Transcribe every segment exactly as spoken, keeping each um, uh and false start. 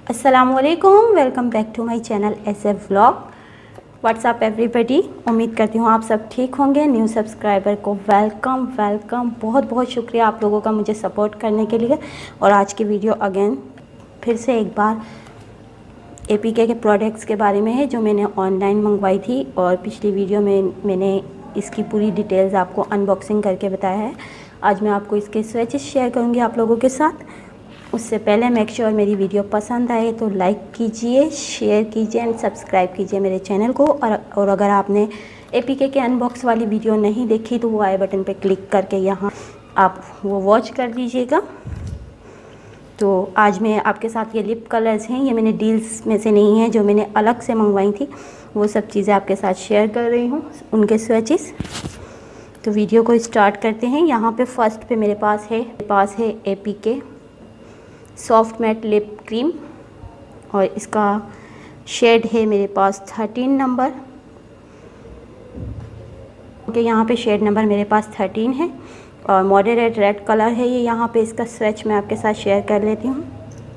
अस्सलामुअलैकुम, welcome back to my channel S F vlog. What's up everybody, उम्मीद करती हूँ आप सब ठीक होंगे। न्यू सब्सक्राइबर को वेलकम वेलकम, बहुत बहुत शुक्रिया आप लोगों का मुझे सपोर्ट करने के लिए। और आज की वीडियो अगेन फिर से एक बार ए पी के के प्रोडक्ट्स के बारे में है जो मैंने ऑनलाइन मंगवाई थी, और पिछली वीडियो में मैंने इसकी पूरी डिटेल्स आपको अनबॉक्सिंग करके बताया है। आज मैं आपको इसके स्विचेस शेयर करूँगी आप लोगों के साथ। उससे पहले मेक श्योर मेरी वीडियो पसंद आए तो लाइक कीजिए, शेयर कीजिए एंड सब्सक्राइब कीजिए मेरे चैनल को। और और अगर आपने ए पी के के अनबॉक्स वाली वीडियो नहीं देखी तो वो आई बटन पे क्लिक करके यहाँ आप वो वॉच कर लीजिएगा। तो आज मैं आपके साथ ये लिप कलर्स हैं, ये मैंने डील्स में से नहीं है, जो मैंने अलग से मंगवाई थी, वो सब चीज़ें आपके साथ शेयर कर रही हूँ, उनके स्विचेस। तो वीडियो को स्टार्ट करते हैं। यहाँ पे फर्स्ट पे मेरे पास है मेरे पास है A P K soft matte lip cream, और इसका शेड है मेरे पास थर्टीन नंबर के यहाँ पे शेड नंबर मेरे पास थर्टीन है, और मॉडरेट रेड कलर है ये। यहाँ पे इसका स्विच मैं आपके साथ शेयर कर लेती हूँ।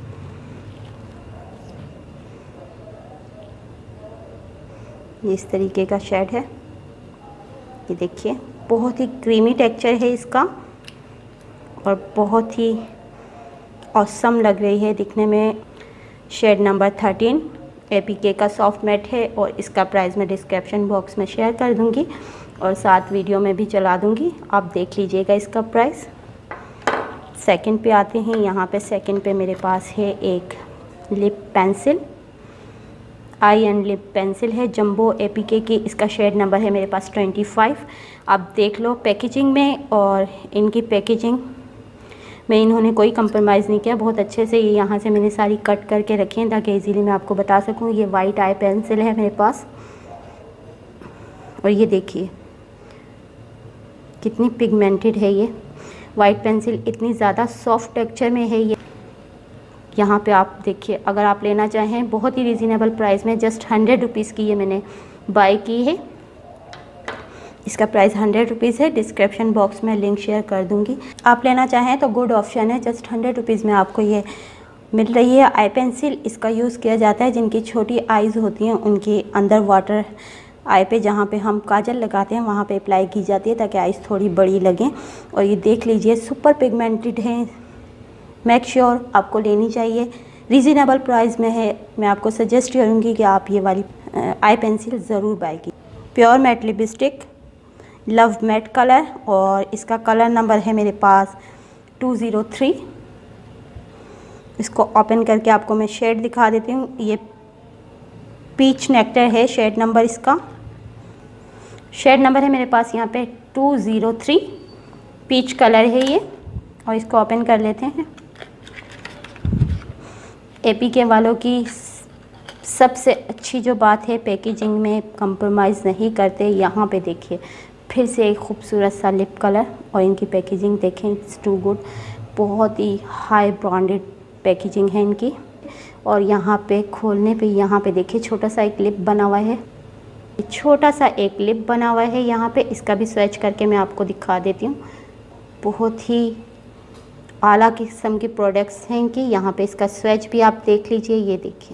ये इस तरीके का शेड है, ये देखिए, बहुत ही क्रीमी टेक्सचर है इसका और बहुत ही ऑसम लग रही है दिखने में। Shade number thirteen A P K का सॉफ्ट मैट है, और इसका प्राइस मैं डिस्क्रिप्शन बॉक्स में शेयर कर दूंगी और साथ वीडियो में भी चला दूंगी, आप देख लीजिएगा इसका प्राइस। सेकंड पे आते हैं। यहाँ पे सेकंड पे मेरे पास है एक lip pencil, eye and lip pencil है जंबो ए पी के की। इसका शेड नंबर है मेरे पास ट्वेंटी फाइव। आप देख लो पैकेजिंग में, और इनकी पैकेजिंग में इन्होंने कोई कंप्रोमाइज़ नहीं किया, बहुत अच्छे से ये यहाँ से मैंने सारी कट करके रखी हैं ताकि इजीली मैं आपको बता सकूँ। ये वाइट आई पेंसिल है मेरे पास, और ये देखिए कितनी पिगमेंटेड है ये वाइट पेंसिल, इतनी ज़्यादा सॉफ्ट टेक्सचर में है ये। यहाँ पे आप देखिए, अगर आप लेना चाहें बहुत ही रिजनेबल प्राइस में, जस्ट हंड्रेड रुपीज़ की ये मैंने बाय की है। इसका प्राइस हंड्रेड रुपीज़ है, डिस्क्रिप्शन बॉक्स में लिंक शेयर कर दूंगी। आप लेना चाहें तो गुड ऑप्शन है, जस्ट हंड्रेड रुपीज़ में आपको ये मिल रही है आई पेंसिल। इसका यूज़ किया जाता है जिनकी छोटी आइज़ होती हैं उनके अंदर वाटर आई पे, जहाँ पे हम काजल लगाते हैं वहाँ पे अप्लाई की जाती है ताकि आइज़ थोड़ी बड़ी लगें। और ये देख लीजिए सुपर पिगमेंटेड है, मेक श्योर आपको लेनी चाहिए, रीज़नेबल प्राइस में है। मैं आपको सजेस्ट करूँगी कि आप ये वाली आई पेंसिल ज़रूर बाय की। Pure matte lipstick love matte colour, और इसका कलर नंबर है मेरे पास टू ज़ीरो थ्री। इसको ओपन करके आपको मैं शेड दिखा देती हूँ। ये पीच नेक्टर है शेड नंबर, इसका शेड नंबर है मेरे पास यहाँ पे two zero three. Peach colour है ये, और इसको ओपन कर लेते हैं। ए पी के वालों की सबसे अच्छी जो बात है, पैकेजिंग में कंप्रोमाइज़ नहीं करते। यहाँ पे देखिए फिर से एक खूबसूरत सा लिप कलर, और इनकी पैकेजिंग देखें, इट्स टू गुड, बहुत ही हाई ब्रांडेड पैकेजिंग है इनकी। और यहाँ पे खोलने पे यहाँ पे देखिए छोटा सा एक लिप बना हुआ है, छोटा सा एक लिप बना हुआ है यहाँ पे। इसका भी स्विच करके मैं आपको दिखा देती हूँ। बहुत ही आला किस्म के प्रोडक्ट्स हैं इनकी। यहाँ पे इसका स्विच भी आप देख लीजिए, ये देखिए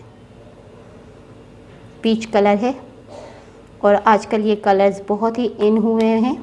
पीच कलर है, और आजकल ये कलर्स बहुत ही इन हुए हैं।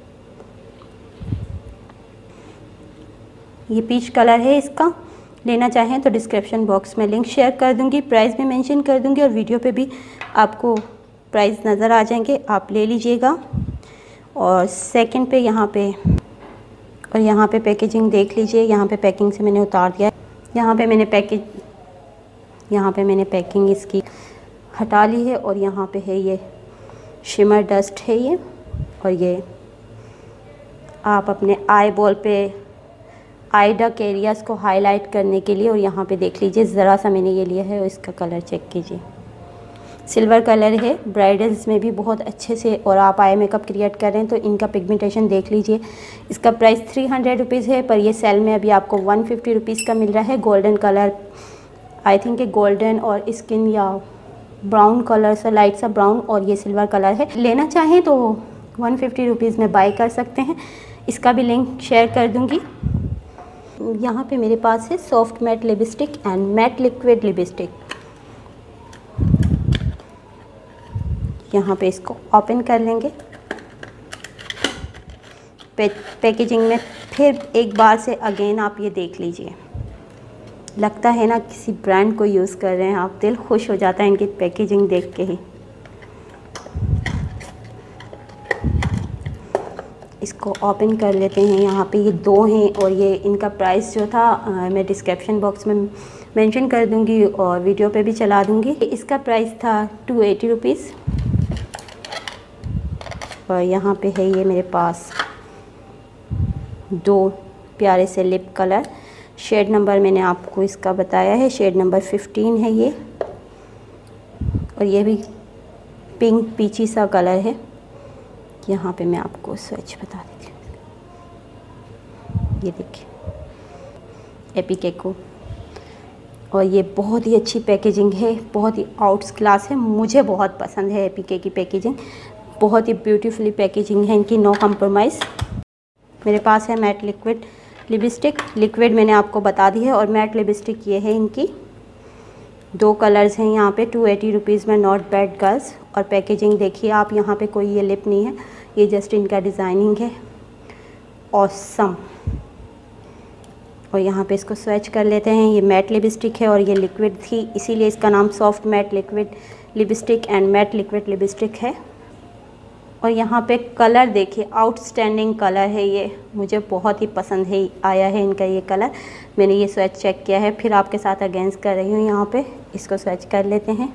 ये पीच कलर है इसका, लेना चाहें तो डिस्क्रिप्शन बॉक्स में लिंक शेयर कर दूंगी, प्राइस भी मेंशन कर दूंगी, और वीडियो पे भी आपको प्राइस नज़र आ जाएंगे, आप ले लीजिएगा। और सेकंड पे यहाँ पे और यहाँ पे पैकेजिंग देख लीजिए। यहाँ पे पैकिंग से मैंने उतार दिया है। यहाँ पे मैंने पैकेज यहाँ पे मैंने पैकिंग इसकी हटा ली है, और यहाँ पे है ये शिमर डस्ट है ये, और ये आप अपने आई बॉल पे आई डक एरियाज़ को हाईलाइट करने के लिए। और यहाँ पे देख लीजिए ज़रा सा मैंने ये लिया है, और इसका कलर चेक कीजिए, सिल्वर कलर है। ब्राइडल्स में भी बहुत अच्छे से, और आप आई मेकअप क्रिएट कर रहे हैं तो इनका पिगमेंटेशन देख लीजिए। इसका प्राइस थ्री हंड्रेड रुपीज़ है, पर ये सेल में अभी आपको वन फिफ्टी रुपीज़ का मिल रहा है। Golden colour, I think golden और स्किन या ब्राउन कलर सा, लाइट सा ब्राउन, और ये सिल्वर कलर है। लेना चाहें तो वन फिफ्टी रुपीज़ में बाय कर सकते हैं। इसका भी लिंक शेयर कर दूंगी। यहाँ पे मेरे पास है soft matte lipstick and matte liquid lipstick. यहाँ पे इसको ओपन कर लेंगे। पे, पैकेजिंग में फिर एक बार से अगेन आप ये देख लीजिए, लगता है ना किसी ब्रांड को यूज़ कर रहे हैं आप, दिल खुश हो जाता है इनकी पैकेजिंग देख के ही। इसको ओपन कर लेते हैं। यहाँ पे ये दो हैं और ये इनका प्राइस जो था आ, मैं डिस्क्रिप्शन बॉक्स में मेंशन कर दूँगी और वीडियो पे भी चला दूँगी। इसका प्राइस था टू एटी रुपीज़। और यहाँ पे है ये मेरे पास दो प्यारे से लिप कलर। शेड नंबर मैंने आपको इसका बताया है, शेड नंबर फिफ्टीन है ये। और ये भी पिंक पीची सा कलर है। यहाँ पे मैं आपको स्विच बता देती हूँ, ये देखिए एपिकेको। और ये बहुत ही अच्छी पैकेजिंग है, बहुत ही आउट्स क्लास है, मुझे बहुत पसंद है एपीके की पैकेजिंग। बहुत ही ब्यूटीफुली पैकेजिंग है इनकी, नो कॉम्प्रोमाइज़। मेरे पास है मैट लिक्विड लिपस्टिक। लिक्विड मैंने आपको बता दी है और मैट लिपस्टिक ये है इनकी। दो कलर्स हैं यहाँ पे, टू एटी रुपीज़ में, नॉट बैड गर्ल्स। और पैकेजिंग देखिए आप, यहाँ पे कोई ये लिप नहीं है, ये जस्ट इनका डिज़ाइनिंग है। ऑसम। और यहाँ पे इसको स्विच कर लेते हैं। ये मैट लिपस्टिक है और ये लिक्विड थी, इसीलिए इसका नाम soft matte liquid lipstick and matte liquid lipstick है। और यहाँ पे कलर देखिए, आउटस्टैंडिंग कलर है ये, मुझे बहुत ही पसंद है आया है इनका ये कलर। मैंने ये स्विच चेक किया है, फिर आपके साथ अगेंस्ट कर रही हूँ। यहाँ पे इसको स्विच कर लेते हैं।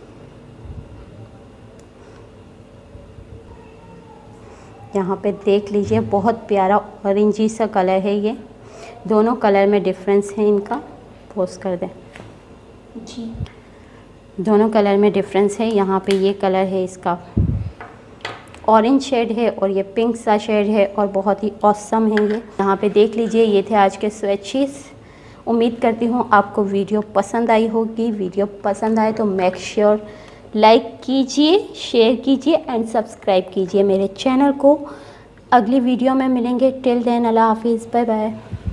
यहाँ पे देख लीजिए, बहुत प्यारा ऑरेंजी सा कलर है ये। दोनों कलर में डिफरेंस है इनका, पोस्ट कर दें जी। दोनों कलर में डिफरेंस है। यहाँ पे ये कलर है इसका ऑरेंज शेड है और ये पिंक सा शेड है और बहुत ही ऑसम है ये। यहाँ पे देख लीजिए, ये थे आज के स्वेचिस। उम्मीद करती हूँ आपको वीडियो पसंद आई होगी। वीडियो पसंद आए तो मेक श्योर लाइक कीजिए, शेयर कीजिए एंड सब्सक्राइब कीजिए मेरे चैनल को। अगली वीडियो में मिलेंगे। टिल देन अल्लाह हाफिज़, बाय बाय।